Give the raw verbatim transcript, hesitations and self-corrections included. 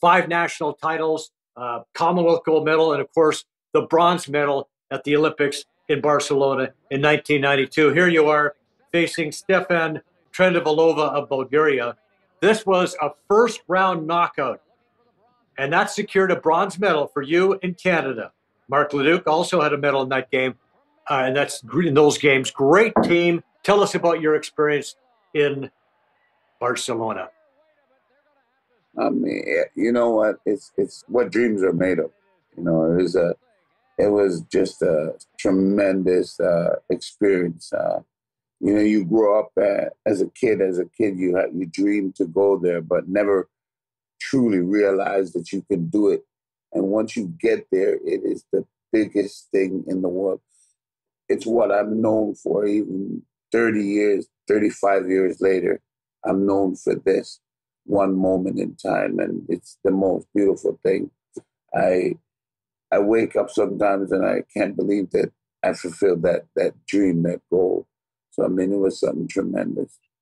five national titles, uh, Commonwealth gold medal, and of course, the bronze medal at the Olympics in Barcelona in nineteen ninety-two. Here you are facing Stefan Trendivalova of Bulgaria. This was a first round knockout, and that secured a bronze medal for you in Canada. Mark Leduc also had a medal in that game, uh, and that's in those games. Great team. Tell us about your experience in Barcelona. I mean, you know what? It's it's what dreams are made of. You know, it was a, it was just a tremendous uh, experience. Uh, you know, you grow up uh, as a kid. As a kid, you had you dream to go there, but never truly realize that you can do it. And once you get there, it is the biggest thing in the world. It's what I'm known for. Even thirty years, thirty-five years later, I'm known for this one moment in time, and it's the most beautiful thing. I I wake up sometimes and I can't believe that I fulfilled that that dream, that goal. So I mean, it was something tremendous.